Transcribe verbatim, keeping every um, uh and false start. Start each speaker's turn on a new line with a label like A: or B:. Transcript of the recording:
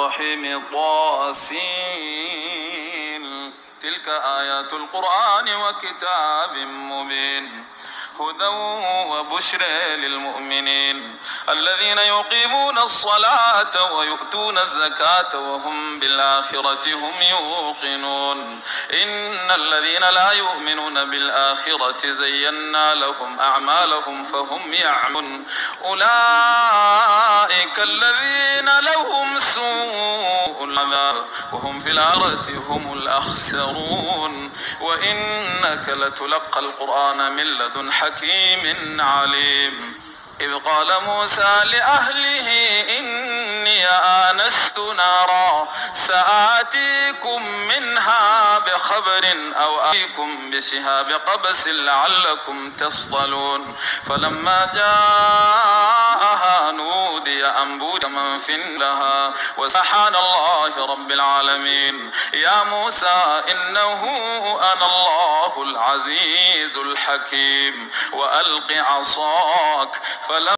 A: الرحيم طاسين. تلك آيات القرآن وكتاب مبين هدى وبشرى للمؤمنين الذين يقيمون الصلاة ويؤتون الزكاة وهم بالآخرة هم يوقنون. إن الذين لا يؤمنون بالآخرة زينا لهم أعمالهم فهم يعملون. أولئك الذين لهم سوء العذاب وهم في الآخرة هم الأخسرون. وإنك لتلقى القرآن من لدن حكيم عليم. إذ قال موسى لأهله إني آنست نارا سآتيكم منها بخبر أو آتيكم بشهاب قبس لعلكم تصطلون. فلما جاءها نودي أن بورك من في لها وسبحان الله رب العالمين. يا موسى إنه أنا الله العزيز الحكيم وألق عصاك فلم